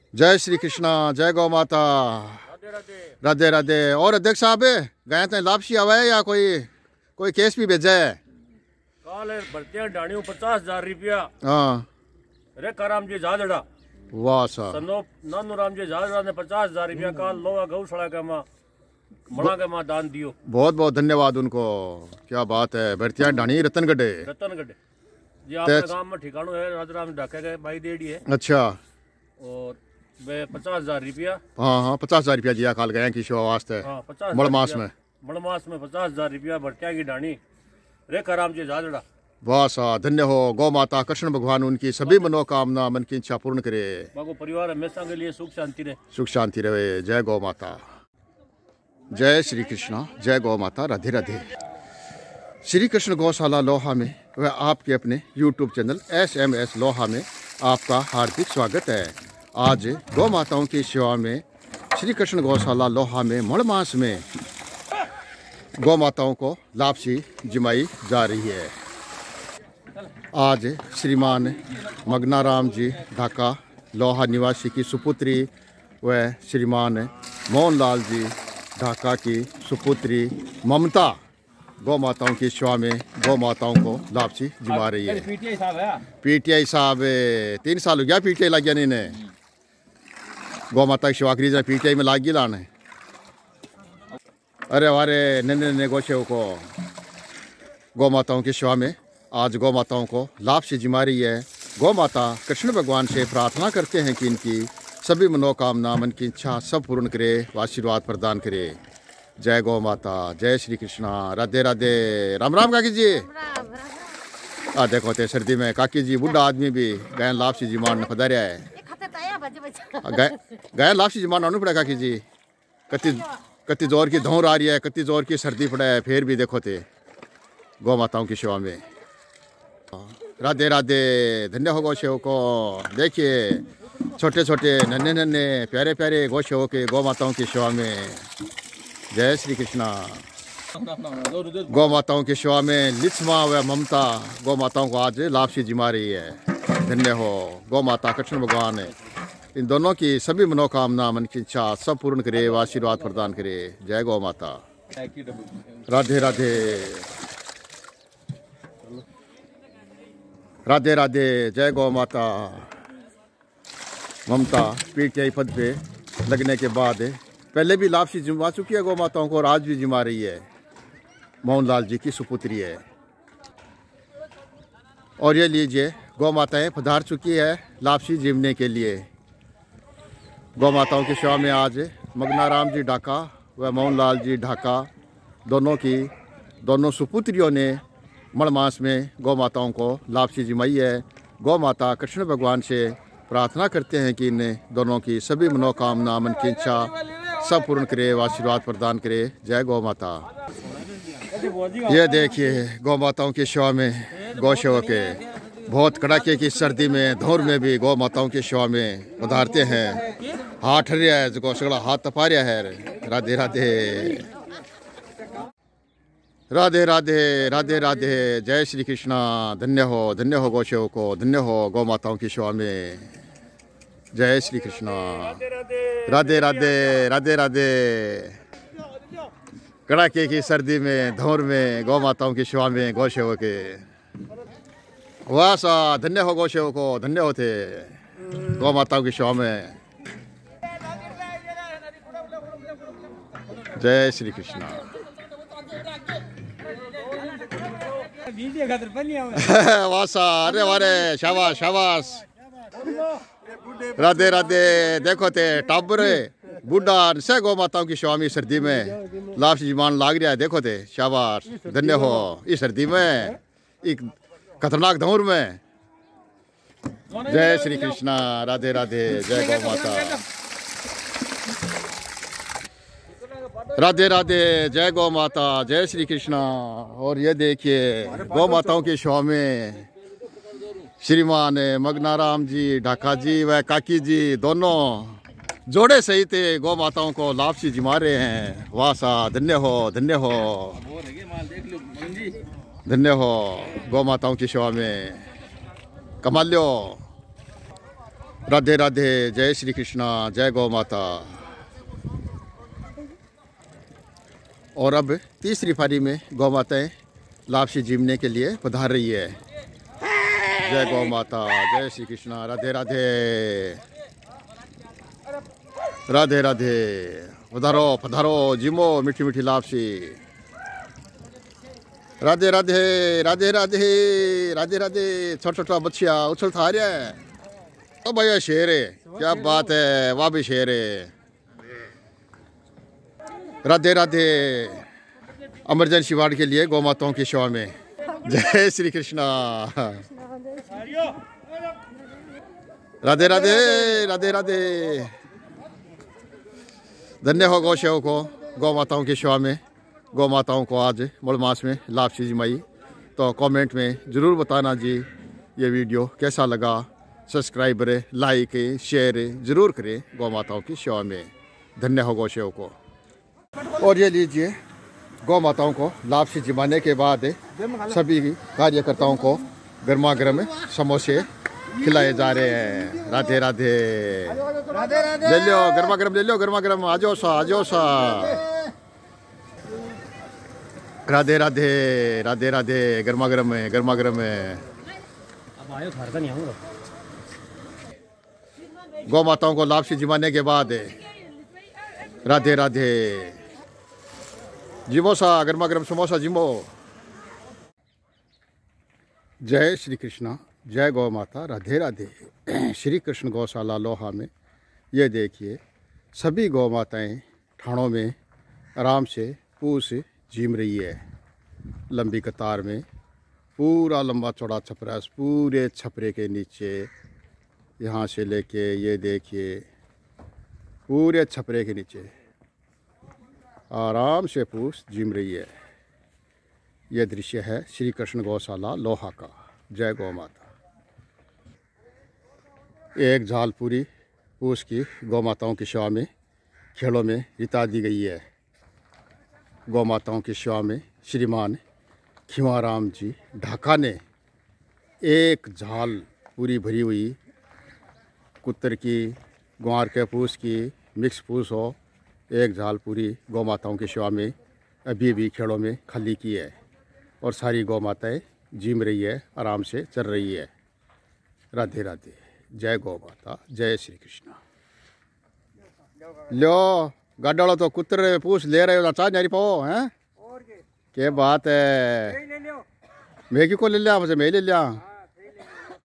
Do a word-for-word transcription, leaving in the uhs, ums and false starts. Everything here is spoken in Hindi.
जय श्री कृष्णा, जय गौ माता, राधे राधे। और अध्यक्ष साहब गए थे लापसी आवा है या कोई कोई केस भी भेजा है? काल भर्तियां डाणियों पचास हजार रुपया। हाँ रे कराम जी झाजड़ा। वाह साहब। सनो नानू राम जी झाजड़ा ने पचास हजार रुपया काल लोहा गौशाला का माँ मना के माँ दान दियो। बहुत बहुत धन्यवाद उनको। क्या बात है। भर्तियां डाणी रतनगढ़ रतनगढ़ जी आपके गांव में ठिकानो है राजराम ढाके के भाई देड़ी है। अच्छा। और वे पचास हजार रुपया। हाँ हाँ पचास हजार रुपया दिया काल गया की शो वास्ते। हाँ पचास मड़मास में मड़मास में पचास हजार रुपया भर्तिया की डाणी रेखा राम जी झाजड़ा। वाह सा धन्य हो। गौ माता कृष्ण भगवान उनकी सभी मनोकामना मन की इच्छा पूर्ण करे। बागो परिवार हमेशा के लिए सुख शांति रहे। सुख शांति रहे। जय गौ माता। जय श्री कृष्णा, जय गौ माता, राधे राधे। श्री कृष्ण गौशाला लोहा में व आपके अपने YouTube channel S M S लोहा में आपका हार्दिक स्वागत है। आज गौ माताओं की सेवा में श्री कृष्ण गौशाला लोहा में मण मास में गौ माताओं को लापसी जिमाई जा रही है। आज श्रीमान मगनाराम जी ढाका लोहा निवासी की सुपुत्री व श्रीमान मोहनलाल जी ढाका की सुपुत्री ममता गौ माताओं की सेवा में गौ माताओं को लापसी जिमा रही है। पीटीआई साहब तीन साल हो गया पीटीआई लग गया नहीं गौ माता की सेवा करी जाए पीटीआई में लाग गई लाने। अरे हमारे नन्हे नन्हे गोशे को गौ माताओं की सेवा में आज गौ माताओं को लापसी जिमा रही है। गौ माता कृष्ण भगवान से प्रार्थना करते हैं कि इनकी सभी मनोकामना मन की इच्छा सब पूर्ण करे व आशीर्वाद प्रदान करे। जय गौ माता, जय श्री कृष्णा, राधे राधे। राम राम काकी जी। आ देखो ते सर्दी में काकी जी बुढ़ा आदमी भी गए लापसी जिमान पधारिया है। गए लापसी जिमान आना पड़ा काकी जी। कति कति जोर की धौर आ रही है, कति जोर की सर्दी पड़ा है, फिर भी देखो थे गौ माताओं की सेवा में। राधे राधे। धन्य हो गौ सेवक को। देखिए छोटे छोटे नन्हे नन्हे प्यारे प्यारे गौ सेवक के गौ माताओं की सेवा में। जय श्री कृष्णा। गौ माताओं की सेवा में लिच्छमा व ममता गौ माताओं को आज लापसी जिमा रही है। धन्य हो। गौ माता कृष्ण भगवान इन दोनों की सभी मनोकामना मन की इच्छा सब पूर्ण करे व आशीर्वाद प्रदान करे। जय गौ माता। राधे राधे। राधे राधे। जय गौ माता। ममता पीटीआई पद पे लगने के बाद पहले भी लापसी जिमा चुकी है गौ माताओं को और आज भी जिमा रही है। मोहनलाल जी की सुपुत्री है। और ये लीजिए गौ माताएं पधार चुकी है लापसी जिमने के लिए। गौ माताओं की सेवा में आज मगनाराम जी ढाका व मोहनलाल जी ढाका दोनों की दोनों सुपुत्रियों ने मणमास में गौ माताओं को लापसी जिमाई है। गौ माता कृष्ण भगवान से प्रार्थना करते हैं कि इन दोनों की सभी मनोकामना मन की इच्छा सब पूर्ण करे व आशीर्वाद प्रदान करे। जय गौ माता। ये देखिए गौ माताओं की सेवा में गौ सेवक बहुत कड़ाके की सर्दी में धौर में भी गौ माताओं की सेवा में पधारते हैं। हाथ हरिया है जो सगड़ा हाथ तपा रहा है। राधे राधे। राधे राधे। राधे राधे। जय श्री कृष्णा। धन्य हो धन्य हो गौ सेवक को। धन्य हो गौ माताओं की सेवा में। जय श्री कृष्णा। राधे राधे। राधे राधे। कड़ाके की सर्दी में धौर में गौ माताओं की सेवा में गौ सेवक वाह सा धन्य हो गौ सेवक को। धन्य हो थे गौ माताओं की सेवा में। जय श्री कृष्णा। वासा। अरे वारे शाबाश शाबाश। राधे राधे। देखो ते टाबर बूढ़ा से गौ माताओं की सेवा में सर्दी में लापसी जिमान लाग रहा है। देखो ते शाबाश। धन्य हो इस सर्दी में एक खतरनाक धौर में। जय श्री कृष्णा। राधे राधे। जय गौ माता। राधे राधे। जय गौ माता। जय श्री कृष्णा। और ये देखिए गौ माताओं की सेवा में श्रीमान मगनाराम जी ढाका जी व काकी जी दोनों जोड़े सहित गौ माताओं को लापसी जिमा रहे हैं। वाह सा धन्य हो धन्य हो धन्य हो। गौ माताओं की सेवा में कमाल लो। राधे राधे। जय श्री कृष्णा, जय गौ माता। और अब तीसरी पारी में गौ माताएं लापसी जीमने के लिए पधार रही है। जय गौ माता, जय श्री कृष्णा, राधे राधे राधे राधे। पधारो पधारो जिमो मीठी मीठी लापसी। राधे राधे राधे राधे राधे राधे। छोटा छोटा बच्चिया उछल था रहा है। ओ भैया शेर है, क्या बात है, वाह भी शेर है। राधे राधे। इमरजेंसी वार्ड के लिए गौ माताओं की सेवा में। जय श्री कृष्णा। राधे राधे राधे राधे। धन्य हो गौ सेवक को गौ माताओं की सेवा में। गौ माताओं को आज मड़ मास में लापसी जिमाई। तो कमेंट में ज़रूर बताना जी ये वीडियो कैसा लगा। सब्सक्राइब करें, लाइक शेयर ज़रूर करें गौ माताओं की सेवा में। धन्य हो गौ सेवक को। और ये लीजिए गौ माताओं को लापसी जिमाने के बाद सभी कार्यकर्ताओं को गर्मा गर्म समोसे खिलाए जा रहे हैं। राधे राधे। ले लो गर्मा गर्म, ले लो गर्मा गर्म। आ जाओ सा, आ जाओ सा। राधे राधे राधे राधे। गर्मा गर्म है, गर्मा गर्म है। अब आयो घर का नहीं आऊंगा। गौ माताओं को लापसी जिमाने के बाद राधे राधे। जिमो सा गर्मा गर्म समोसा जिमो। जय श्री कृष्णा, जय गौ माता, राधे राधे। श्री कृष्ण गौशाला लोहा में ये देखिए सभी गौ माताएं ठाणों में आराम से पूछ जीम रही है। लंबी कतार में पूरा लंबा चौड़ा छपरा, पूरे छपरे के नीचे यहाँ से लेके ये देखिए पूरे छपरे के नीचे आराम से पूछ जीम रही है। यह दृश्य है श्री कृष्ण गौशाला लोहा का। जय गौ माता। एक झाल पूरी पूछ की गौ माताओं की सेवा में खेलों में बिता दी गई है। गौ माताओं की सेवा में श्रीमान खिवाराम जी ढाका ने एक झाल पूरी भरी हुई कुत्तर की, ग्वार के पूछ की, मिक्स पूछ हो, एक झाल पूरी गौ माताओं की सेवा में अभी भी खेड़ों में खाली की है। और सारी गौ माताएं जीम रही है, आराम से चल रही है। राधे राधे। जय गौ माता, जय श्री कृष्ण। लो गाड़ो तो कुत्तर पूछ ले रहे हो, चाह नहीं पाओ हैं। क्या बात है, मैं क्यों को ले लिया, मुझे मैं ले लिया।